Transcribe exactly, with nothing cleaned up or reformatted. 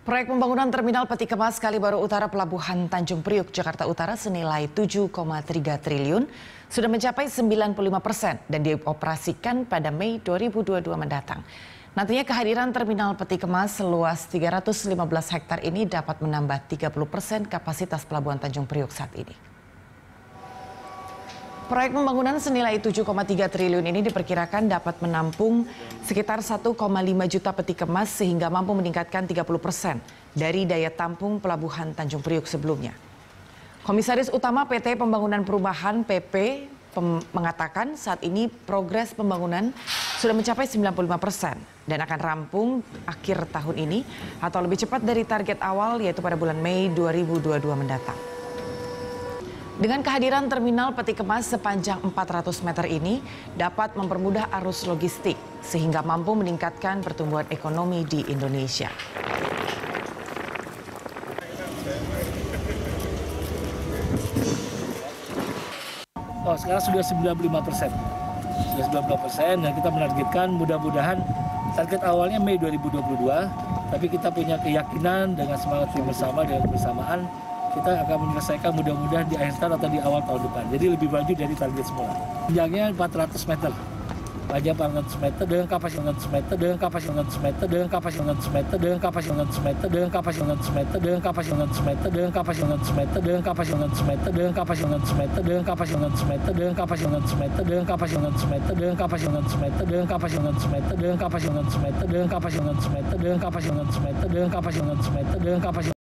Proyek pembangunan Terminal Peti Kemas Kalibaru Utara Pelabuhan Tanjung Priuk, Jakarta Utara senilai tujuh koma tiga triliun sudah mencapai sembilan puluh lima persen dan dioperasikan pada Mei dua ribu dua puluh dua mendatang. Nantinya kehadiran Terminal Peti Kemas seluas tiga ratus lima belas hektar ini dapat menambah tiga puluh persen kapasitas Pelabuhan Tanjung Priuk saat ini. Proyek pembangunan senilai tujuh koma tiga triliun ini diperkirakan dapat menampung sekitar satu koma lima juta peti kemas sehingga mampu meningkatkan tiga puluh persen dari daya tampung Pelabuhan Tanjung Priuk sebelumnya. Komisaris Utama P T Pembangunan Perumahan P P mengatakan saat ini progres pembangunan sudah mencapai sembilan puluh lima persen dan akan rampung akhir tahun ini atau lebih cepat dari target awal yaitu pada bulan Mei dua ribu dua puluh dua mendatang. Dengan kehadiran terminal peti kemas sepanjang empat ratus meter ini dapat mempermudah arus logistik sehingga mampu meningkatkan pertumbuhan ekonomi di Indonesia. Oh, sekarang sudah sembilan puluh lima persen. Sudah sembilan puluh lima persen dan kita menargetkan mudah-mudahan target awalnya Mei dua ribu dua puluh dua, tapi kita punya keyakinan dengan semangat bersama dengan kebersamaan kita akan menyelesaikan mudah-mudahan di akhir tahun atau di awal tahun depan. Jadi lebih maju dari target semula. Panjangnya empat ratus meter. Panjang empat ratus meter dengan kapasitas empat ratus meter dengan kapasitas empat ratus meter dengan kapasitas empat ratus meter dengan kapasitas empat ratus meter dengan kapasitas empat ratus meter dengan kapasitas empat ratus meter dengan kapasitas empat ratus meter dengan kapasitas empat ratus meter dengan kapasitas empat ratus meter dengan kapasitas empat ratus meter dengan kapasitas empat ratus meter dengan kapasitas empat ratus meter dengan kapasitas empat ratus meter dengan kapasitas empat ratus meter dengan kapasitas empat ratus meter dengan kapasitas empat ratus meter dengan kapasitas